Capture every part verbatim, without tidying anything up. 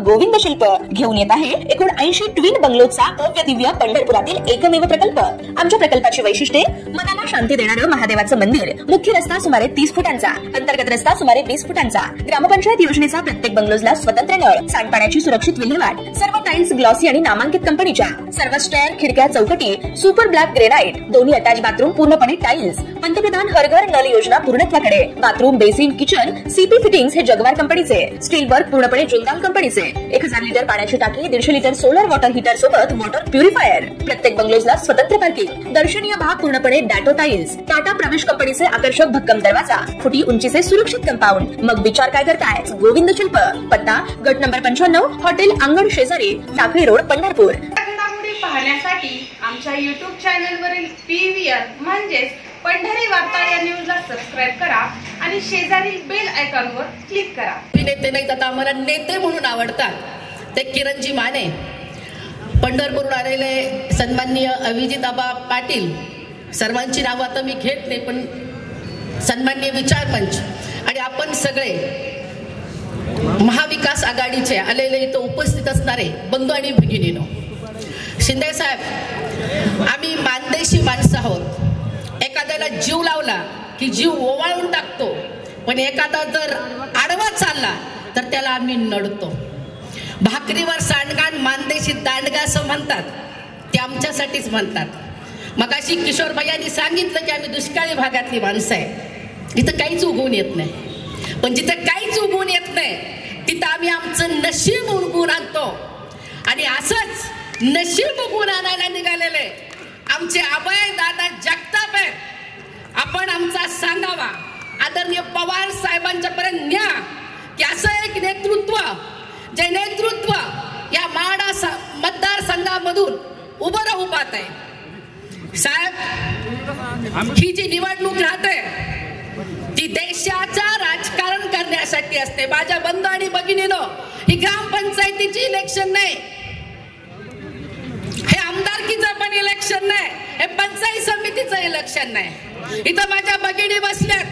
गोविंद शिल्प घेऊन येत आहे एकूण ऐंशी ट्विन बंगलोचा भव्य दिव्य पंढरपुरातील एकमेव प्रकल्प। आमच्या प्रकल्पाची वैशिष्ट्ये मनाला शांती देणारं महादेवाचं मंदिर, मुख्य रस्ता सुमारे तीस फुटांचा, अंतर्गत रस्ता सुमारे वीस फुटांचा, ग्रामपंचायत योजनेचा प्रत्येक बंगलोजला स्वतंत्र नळ, सांडपाण्याची सुरक्षित विल्हेवाट, सर्व टाइल्स ग्लॉसी आणि नामांकित कंपनीच्या, सर्व स्टेअर, खिडक्या, चौकटी सुपर ब्लॅक ग्रेनाइट, दोन्ही अटॅच बाथरूम पूर्णपणे टाइल्स, पंतप्रधान हर घर नल योजना पूर्णत्वाकडे, bathroom, basin, kitchen CP fittings हे जगवार कंपनीचे, स्टील वर्क पूर्णपणे जिंदाल कंपनीचे, एक हजार लिटर पाण्याची टाकी, दीडशे लिटर सोलर वॉटर हीटर सोबत वॉटर प्युरिफायर, प्रत्येक बंगलोजला स्वतंत्र पार्किंग, दर्शनीय भाग पूर्णपणे डॅटो टाइल्स, टाटा प्रवेश कंपनीचे आकर्षक भक्कम दरवाजा, फुटी उंचीचे सुरक्षित कंपाऊंड। मग विचार काय करताय? गोविंद शिल्प, पत्ता गट नंबर पंच्याण्णव, हॉटेल अंगण शेजारी, टाकळी रोड, पंढरपूर। घडामोडी पाहण्यासाठी आमच्या युट्यूब चॅनलवरील पीव्हीआर म्हणजेच पंढरी वार्ता या न्यूजला सबस्क्राइब करा आणि शेजारील बेल आयकॉनवर क्लिक करा। नेते नाही तर आम्हाला नेते म्हणून आवडतात ते किरणजी माने, पंढरपूरहून आलेले सन्माननीय अभिजिताबा पाटील, सर्वांची नावं आता मी घेत नाही पण सन्माननीय विचार मंच आणि आपण सगळे महाविकास आघाडीचे आलेले इथं उपस्थित असणारे बंधू आणि भगिनीनो, शिंदे साहेब, आम्ही मानदेशी माणसं आहोत। एखाद्याला जीव लावला की जीव ओवाळून टाकतो, पण एखादा जर आडवा चालला तर त्याला आम्ही नडतो। भाकरीवर सांडगाण मानदेशी दांडगा असं म्हणतात, ते आमच्यासाठीच म्हणतात। मगाशी किशोर भैयांनी सांगितलं की आम्ही दुष्काळी भागातली माणसं आहे, इथं काहीच उगवून येत नाही, पण जिथं काहीच उगवून येत नाही तिथं आम्ही आमचं नशीब उगवून आणतो आणि असंच नशीब उगवून आणायला निघालेले आमचे अभय दादा जगताप आहेत। आपण आमचा सांगावा आदरणीय पवार साहेबांच्या पर्यंत न्या की असं एक नेतृत्व, जे नेतृत्व या माडा मतदारसंघामधून उभं राहू पाहत आहे। साहेब, ही जी निवडणूक राहते ती देशाचा राजकारण करण्यासाठी असते। माझ्या बंधू आणि भगिनीनो, ही ग्रामपंचायतीची इलेक्शन नाही, हे आमदारकीचं पण इलेक्शन नाही, हे पंचायत समितीचं इलेक्शन नाही। इथं माझ्या भगिनी बसल्यात,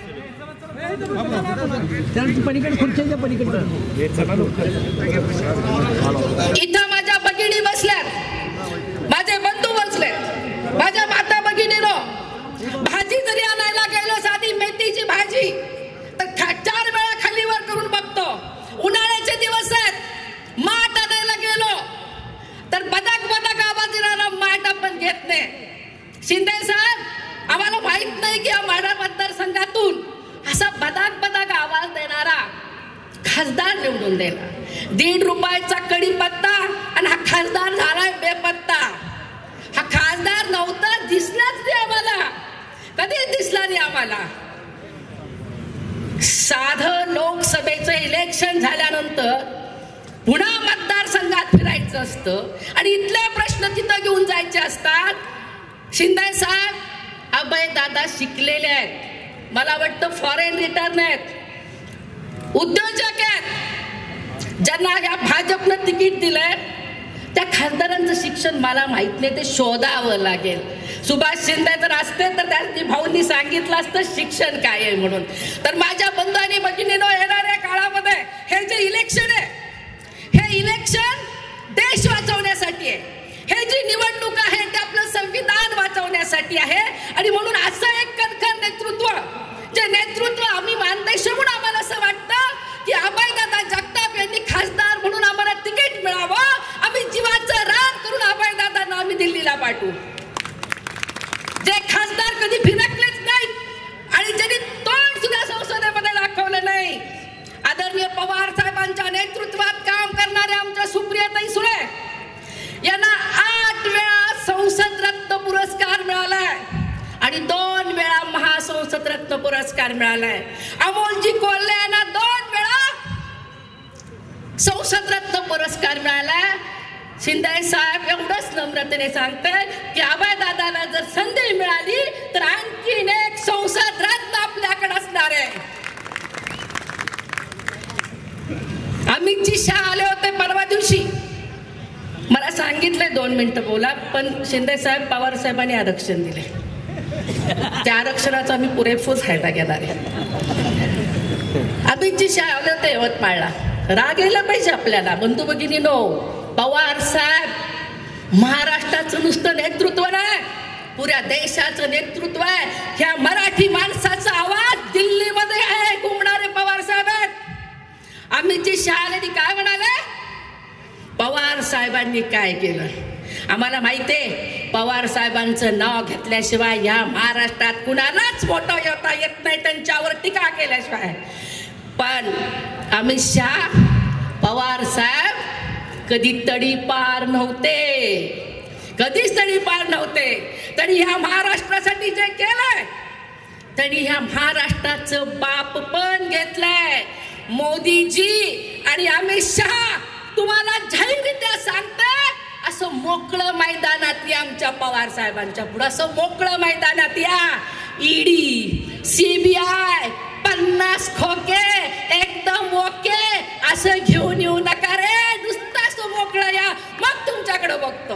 इथं माझ्या भगिनी बसल्यात, माझे बंधू बसलेत, माझ्या माता भगिनीनो, भाजी जरी आणायला गेलो साधी मेथीची भाजी तर चार वेळा खालीवर करून बघतो। उन्हाळ्याचे दिवस आहेत, माठ आणायला गेलो तर बदक बदक आवाज येणारा माठ आपण घेत नाही। शिंदे साहेब, आम्हाला माहित नाही की या माढा मतदारसंघातून असा बदक बदक आवाज देणारा खासदार निवडून देणार। दीड रुपयाचा कढीपत्ता आणि हा खासदार झालाय बेपत्ता। हा खासदार नव्हता, दिसलाच नाही आम्हाला, कधी दिसला नाही आम्हाला। साधं लोकसभेचं इलेक्शन झाल्यानंतर पुन्हा मतदारसंघात फिरायचं असतं आणि इथले प्रश्न तिथं घेऊन जायचे असतात। शिंदे साहेब, अभय दादा शिकलेले आहेत, मला वाटतं फॉरेन रिटर्न आहेत, उद्योजक आहेत, ज्यांना या भाजपनं तिकीट दिलंय त्या खासदारांचं शिक्षण मला माहित नाही, ते शोधावं लागेल। सुभाष शिंदे जर असते तर त्यांनी भाऊंनी सांगितलं असतं शिक्षण काय आहे म्हणून। तर माझ्या बंधू आणि भगिनींनो, येणाऱ्या काळामध्ये हे जे इलेक्शन आहे, हे इलेक्शन देश वाचवण्यासाठी आहे, हे जी निवडणूक आहे ते आपलं संविधान वाचवण्यासाठी आहे। आणि म्हणून असं एक कणखर नेतृत्व, जे नेतृत्व आम्ही मानदेश म्हणून आम्हाला असं वाटतं की अभयदादा जगताप यांनी खासदार म्हणून आम्हाला तिकीट मिळावं, आम्ही जीवाचं रान करून अभयदादांना आम्ही दिल्लीला पाठवू। जे खासदार कधी फिरकलेच नाहीत आणि ज्यांनी तोंड सुद्धा संसदेमध्ये दाखवलं नाही, आदरणीय पवार साहेबांच्या नेतृत्वात काम करणाऱ्या आमच्या सुप्रियाताई सुळे यांना आठ वेळा संसद रत्न पुरस्कार मिळालाय आणि दोन वेळा महासंसद रत्न पुरस्कार मिळालाय। अमोलजी कोल्हे यांना दोन वेळा संसद रत्न पुरस्कार मिळालाय। शिंदे साहेब, एवढंच नम्रतेने सांगते की अभय दादाला जर संधी मिळाली तर आणखीन एक संसद रत्न आपल्याकडे असणार आहे। अमित जी शाह आले होते परवा दिवशी, मला सांगितले दोन मिनिटं बोला, पण शिंदे साहेब, पवार साहेबांनी आरक्षण दिले, त्या आरक्षणाचा आम्ही पुरेपूर फायदा घेणार आहे। अमित जी शाह आले होते यवतमाळला, राग यायला पाहिजे आपल्याला. बंधू भगिनीनो, पवार साहेब महाराष्ट्राचं नुसतं नेतृत्व नाही, पुऱ्या देशाचं नेतृत्व आहे. ह्या मराठी माणसाचा आवाज दिल्लीमध्ये आहे, घुमणारे पवार साहेब आहेत. अमित शहानी काय म्हणाले, पवार साहेबांनी काय केलं. आम्हाला माहितीये पवार साहेबांचं नाव घेतल्याशिवाय या महाराष्ट्रात कुणालाच मोठं येता येत नाही, त्यांच्यावर टीका केल्याशिवाय. पण अमित शहा पवार साहेब कधी तडीपार नव्हते, कधीच तडीपार नव्हते. तरी ह्या महाराष्ट्रासाठी जे केलंय, तरी ह्या महाराष्ट्राचं बाप पण घेतलंय. मोदीजी आणि अमित शहा तुम्हाला जाहीररित्या सांगताय, असं मोकळं मैदानात या आमच्या पवार साहेबांच्या पुढे, असं मोकळं मैदानात या. ईडी, सीबीआय, पन्नास खोके एकदम ओके असं घेऊन येऊ नका रे, नुसतं असं मोकळं या, मग तुमच्याकडे बघतो.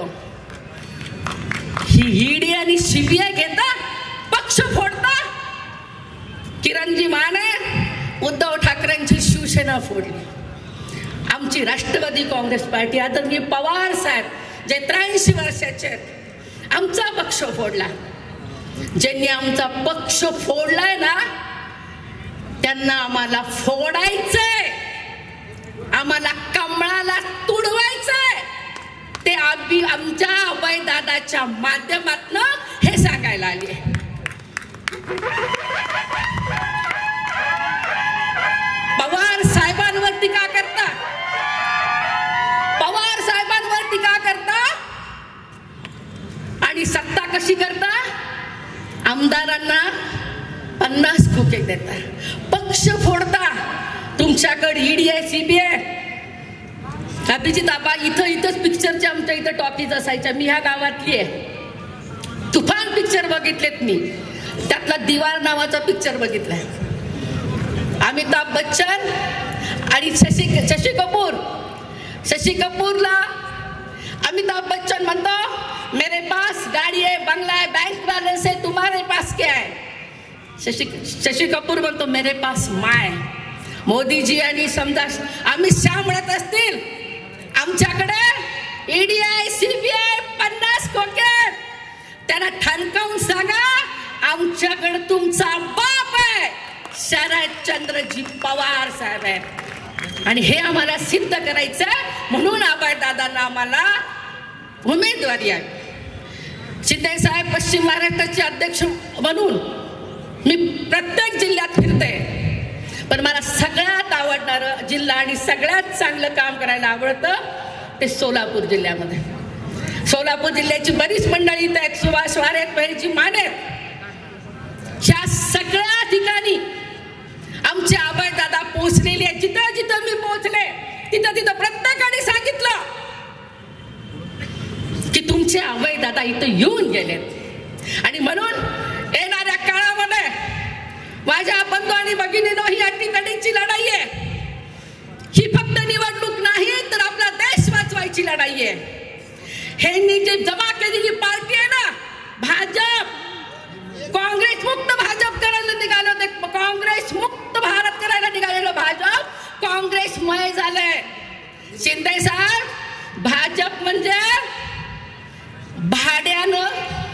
ही ईडी आणि सीबीआय घेता, पक्ष फोडता. किरणजी माने उद्धव ठाकरेंची शिवसेना फोडली, आमची राष्ट्रवादी काँग्रेस पार्टी आदरणीय पवार साहेब जे त्र्याऐंशी वर्षाचे आहेत, आमचा पक्ष फोडला. ज्यांनी आमचा पक्ष फोडलाय ना, त्यांना आम्हाला फोडायचंय, आम्हाला कमळाला तुडवायचंय. ते आम्ही आमच्या अभयदादाच्या माध्यमातून हे सांगायला आले. पवार साहेबांवर टीका करता, पवार साहेबांवर टीका करता आणि सत्ता कशी करता, आमदारांना पन्नास खोके देता, पक्ष फोडता. तुमच्याकडे ईडी आहे, सीबीआय. अभिजित आबा इथं इथंच पिक्चरच्या आमच्या इथं टॉकीज असायच्या, मी ह्या गावातली आहे. तुफान पिक्चर बघितलेत मी, त्यातला दिवार नावाचा पिक्चर बघितलाय. अमिताभ बच्चन आणि शशी शशी कपूर शशी कपूरला अमिताभ बच्चन म्हणतो, मेरे पास गाड़ी है, बंगला है, बैंक बैलेंस है, तुम्हारे पास क्या है. शशी शशी कपूर म्हणतो, मेरे पास माय. मोदीजी आणि समजा अमित शहा म्हणत असतील, आमच्याकडे ईडी आहे, सीबीआय, पन्नास खोके. त्यांना ठणकावून सांगा, आमच्याकडे तुमचा बाप आहे, शरदचंद्रजी पवार साहेब आहेत. आणि हे आम्हाला सिद्ध करायचं, म्हणून अभयदादांना आम्हाला उमेदवारी आहे. शिंदे साहेब पश्चिम महाराष्ट्राचे अध्यक्ष म्हणून मी प्रत्येक जिल्ह्यात फिरते, पण मला सगळ्यात आवडणारं जिल्हा आणि सगळ्यात चांगलं काम करायला आवडतं ते सोलापूर जिल्ह्यामध्ये. सोलापूर जिल्ह्याची बरीच मंडळी इथं आहेत, सुभाष वारेत, बहिणीची मानेत. ह्या सगळ्या ठिकाणी आमचे अभयदादा पोहोचलेले आहेत. जिथं जिथं मी पोहोचले तिथं तिथं प्रत्येकाने सांगितलं की तुमचे अभयदादा इथं येऊन गेलेत. आणि म्हणून येणाऱ्या काळामध्ये माझ्या बंधू आणि भगिनींनो, ही अटीतडीची लढाई आहे. ही फक्त निवडणूक नाही, तर आपला देश वाचवायची लढाई आहे. ह्यांनी जी जमा केलेली पार्टी आहे ना, भाजप, काँग्रेस मुक्त भाजप करायला निघालं, ते काँग्रेस मुक्त भारत करायला निघालेलं भाजप काँग्रेसमय झालंय. शिंदे साहेब, भाजप म्हणजे भाड्यानं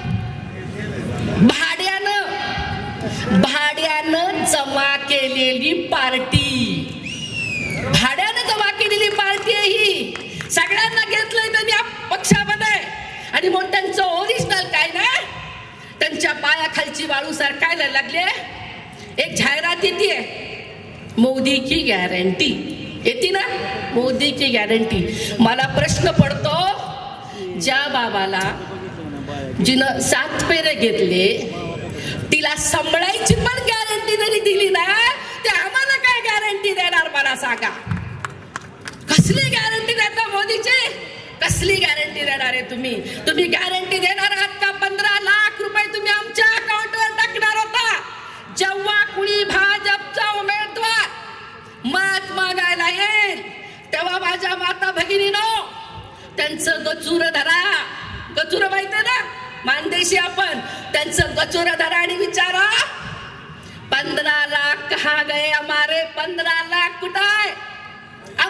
भाड्यानं भाड्यानं जमा केलेली पार्टी, भाड्यानं जमा केलेली पार्टी आहे ही. सगळ्यांना घेतलंय त्यांनी पक्षामध्ये. आणि मग त्यांचं ओरिजिनल काय ना, त्यांच्या पायाखालची वाळू सरकायला लागले. एक जाहिरात येते, मोदी की गॅरंटी येते ना, मोदी की गॅरंटी. मला प्रश्न पडतो, ज्या बाबाला जिनं सात पेरे घेतले तिला सांभाळायची पण गॅरंटी जरी दिली ना, ते आम्हाला काय गॅरंटी देणार मला सांगा. कसली गॅरंटी देता मोदीची, कसली गॅरंटी देणार आहे तुम्ही. तुम्ही गॅरंटी देणार आहात का पंधरा लाख रुपये तुम्ही आमच्या अकाउंटवर टाकणार होता, जेव्हा कुणी भाजपचा उमेदवार मत मागायला येईल तेव्हा माझ्या माता भगिनीनो, त्यांचं गचूर धरा. गचूर माहिती आहे ना, मानदेशी आपण, त्यांचं गचूर धरा आणि विचारा, पंधरा लाख कहा गए हमारे, पंधरा लाख कुठं आहे.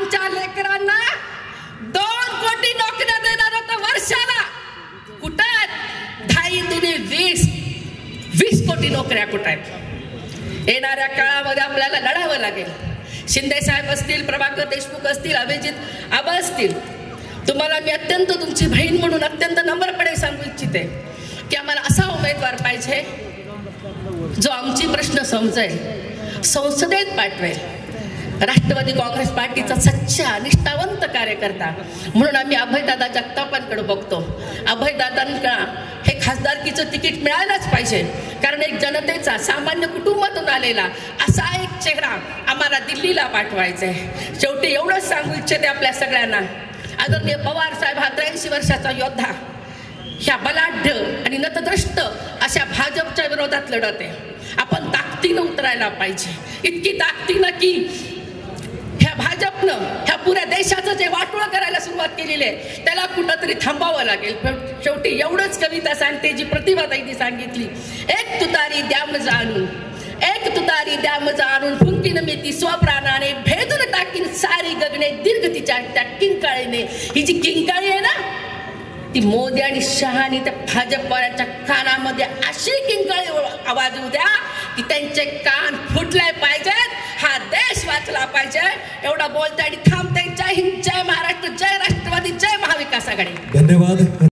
आमच्या लेकरांना दोन कोटी नोकऱ्या देणार होता वर्षाला. कुठं ढाई दुने वीस वीस कोटी नोकऱ्या कुठं आहेत? येणाऱ्या काळामध्ये आपल्याला लढावं लागेल. शिंदे साहेब असतील, प्रभाकर देशमुख असतील, अभिजित आबा असतील, तुम्हाला मी अत्यंत तुमची बहीण म्हणून अत्यंत नम्रपणे सांगू इच्छिते की आम्हाला असा उमेदवार पाहिजे जो आमची प्रश्न समजेल, संसदेत पाठवेल. राष्ट्रवादी काँग्रेस पार्टीचा सच्चा निष्ठावंत कार्यकर्ता म्हणून आम्ही अभयदादा जगतापांकडे बघतो. अभयदादांना हे खासदारकीचं तिकीट मिळायलाच पाहिजे, कारण एक जनतेचा सामान्य कुटुंबातून आलेला असा एक चेहरा आम्हाला दिल्लीला पाठवायचा आहे. शेवटी एवढंच सांगू इच्छिते आपल्या सगळ्यांना, आदरणीय पवार साहेब हा त्र्याऐंशी वर्षाचा योद्धा ह्या बलाढ्य आणि नतद्रष्ट अशा भाजपच्या विरोधात लढत आहे. आपण ताकदीनं उतरायला पाहिजे, इतकी ताकदीनं की ह्या भाजपनं ह्या पुऱ्या देशाचं जे वाटोळं करायला सुरुवात केलेली आहे त्याला कुठंतरी थांबावं लागेल. शेवटी एवढंच कविता सांगते जी प्रतिभाताईंनी सांगितली, एक तुतारी द्याम जाणून, एक तुतारी द्याम जाणून फुंकीन मी ती स्वप्राणाने भेदून टाकीन सारी गगने दीर्घ तिच्या त्या किंकाळीने. ही जी किंकाळी आहे ना ती मोदी आणि शहा आणि त्या भाजपवाल्यांच्या कानामध्ये अशी किंकाळी आवाज येऊ द्या की त्यांचे कान फुटले पाहिजेत, हा देश वाचला पाहिजे. एवढा बोलते आणि थांबते. जय हिंद, जय महाराष्ट्र, जय राष्ट्रवादी, जय महाविकास आघाडी. धन्यवाद.